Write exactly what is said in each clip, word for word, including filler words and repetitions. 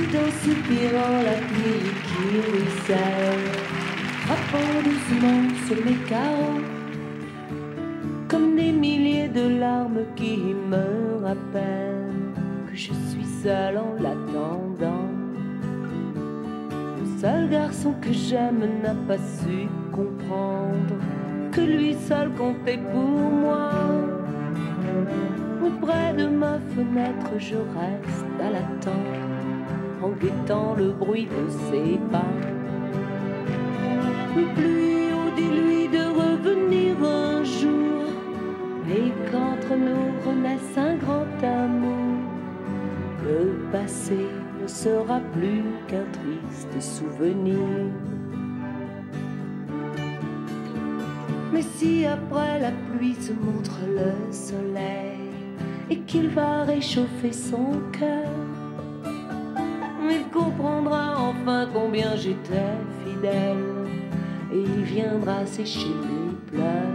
J'écoute en soupirant la pluie qui ruisselle, frappant doucement sur mes carreaux, comme des milliers de larmes qui me rappellent que je suis seule en l'attendant. Le seul garçon que j'aime n'a pas su comprendre que lui seul comptait pour moi. Près de ma fenêtre, je reste à l'attente, en guettant le bruit de ses pas. Plus haut dis-lui de revenir un jour, et qu'entre nous renaisse un grand amour. Le passé ne sera plus qu'un triste souvenir. Mais si après la pluie se montre le soleil, et qu'il va réchauffer son cœur, il comprendra enfin combien j'étais fidèle, et il viendra sécher mes pleurs.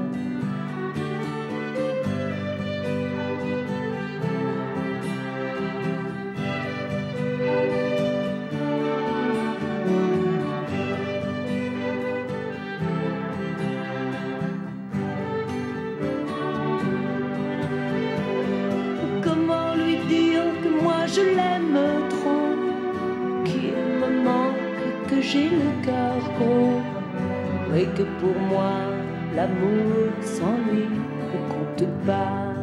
Je l'aime trop, qu'il me manque, que j'ai le cœur gros, et que pour moi l'amour sans lui ne compte pas.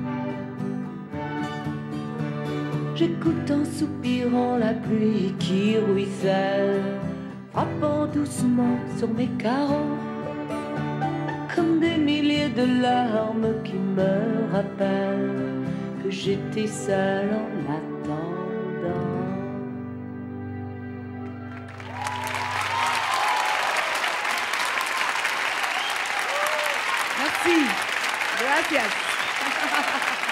J'écoute en soupirant la pluie qui ruisselle, frappant doucement sur mes carreaux, comme des milliers de larmes qui me rappellent que j'étais seule en attendant. Merci. Gracias.